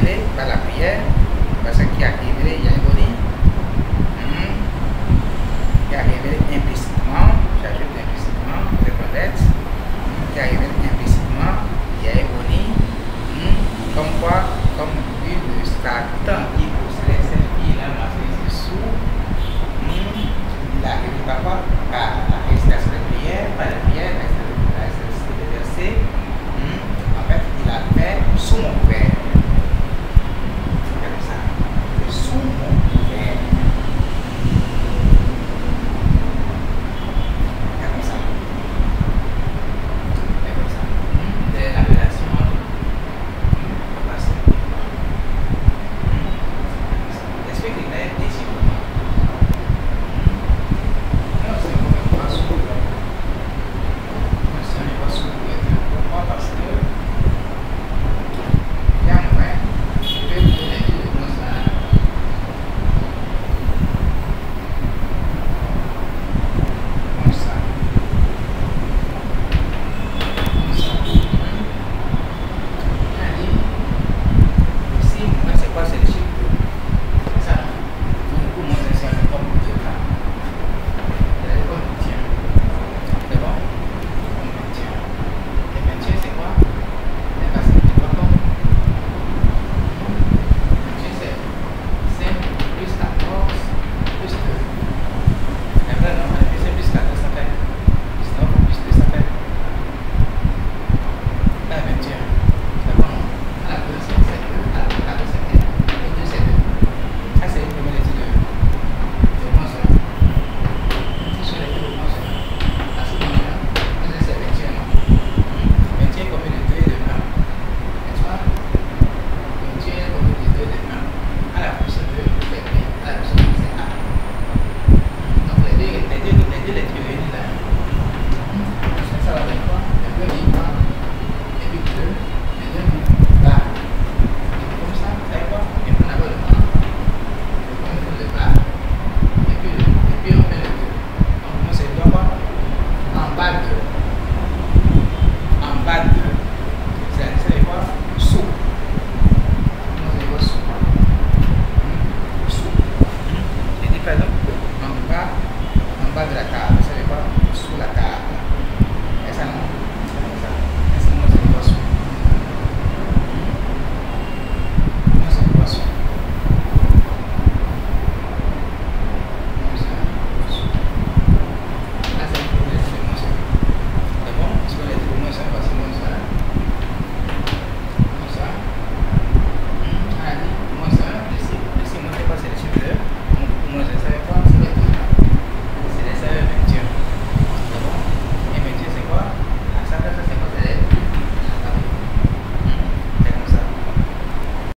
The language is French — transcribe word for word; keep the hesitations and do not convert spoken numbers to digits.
révélé par la prière, parce qu'il a révélé, il y a un bonnet, qui a révélé implicitement, j'ajoute implicitement, le connaître, qui a révélé implicitement, il y a un bonnet, comme quoi, comme lui, le Satan qui possédait cette vie-là, m'a fait sous, il a révélé par quoi? Par la récitation de prière, par la prière, la récitation de verset, en fait, il a fait sous mon